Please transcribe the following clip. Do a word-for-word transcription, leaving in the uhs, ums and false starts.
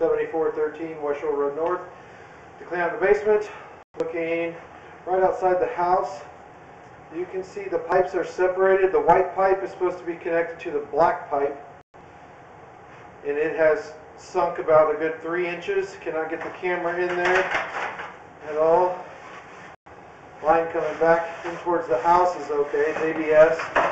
seventy-four thirteen West Shore Road North. To clean out the basement, looking right outside the house, you can see the pipes are separated. The white pipe is supposed to be connected to the black pipe, and it has sunk about a good three inches. Cannot get the camera in there at all. Line coming back in towards the house is okay, it's A B S.